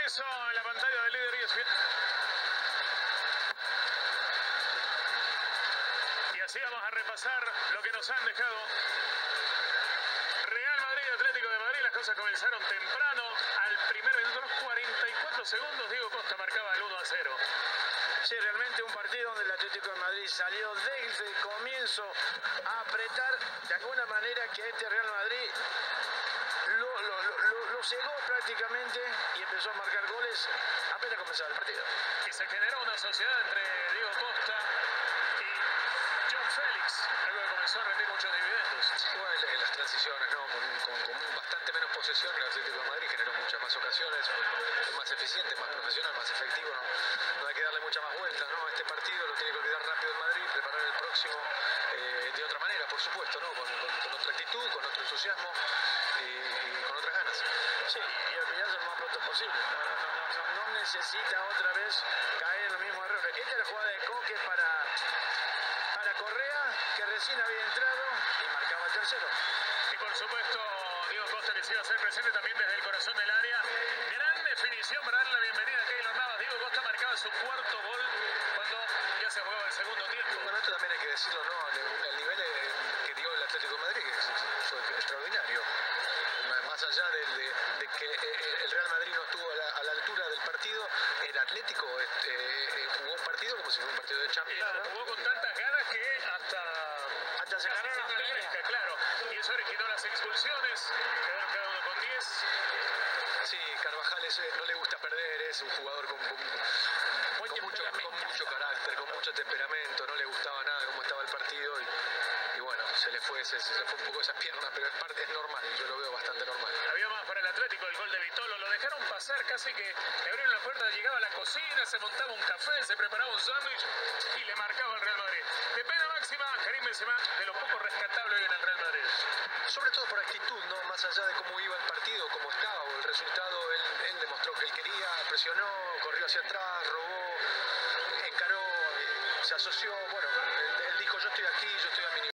eso en la pantalla del líder ESPN. Y así vamos a repasar lo que nos han dejado. Real Madrid, Atlético de Madrid, las cosas comenzaron temprano. Al primer minuto, los 44 segundos, Diego Costa marcaba el 1-0. Sí, realmente un partido donde el Atlético de Madrid salió desde el comienzo a apretar de alguna manera que este Real Madrid lo cegó prácticamente y empezó a marcar goles apenas comenzaba el partido. Y se generó una sociedad entre Diego Costa y John Félix, algo que comenzó a rendir muchos dividendos. Bueno, en las transiciones, ¿no? Con bastante menos posesión, el Atlético de Madrid generó muchas más ocasiones, fue más eficiente, más profesional, más efectivo. No hay que darle mucha más vuelta, ¿no? Este partido lo tiene que olvidar rápido el Madrid, preparar el próximo de otra manera, por supuesto, ¿no? Con otra actitud, con otro entusiasmo y con otras ganas. Sí, y olvidarse lo más pronto posible. No necesita otra vez caer en los mismos errores. Esta es la jugada de Coque para Correa, que recién había entrado y marcaba el tercero. Y por supuesto, Diego Costa, que se iba a hacer presente también desde el corazón del área. Gran definición para darle la bienvenida a Keylor Navas. Diego Costa marcaba su cuarto gol cuando ya se jugaba el segundo tiempo. Bueno, esto también hay que decirlo, ¿no? El nivel que dio el Atlético de Madrid fue extraordinario. Más allá de que el Real Madrid no estuvo a la altura del partido, el Atlético jugó un partido como si fuera un partido de Champions. Claro, jugó con tantas ganas que hasta se ganaron las peleas. Claro, y eso originó las expulsiones, quedaron cada uno con 10. Sí, Carvajal no le gusta perder, es un jugador con mucho carácter, con mucho temperamento, no le gustaba nada cómo estaba el partido y bueno, se le fue un poco esas piernas, pero es normal, yo lo veo bastante normal. Había más para el Atlético, el gol de Vitolo, lo dejaron pasar casi que le abrieron la puerta, llegaba a la cocina, se montaba un café, se preparaba un sándwich y le marcaba al Real Madrid. De pena máxima, Karim Benzema, de lo poco rescatable hoy en el Real Madrid. Sobre todo por actitud, ¿no? Más allá de cómo iba el partido, cómo estaba o el resultado, él demostró que él quería, presionó, corrió hacia atrás, robó, encaró, se asoció, bueno, él dijo yo estoy aquí, yo estoy a mi nivel.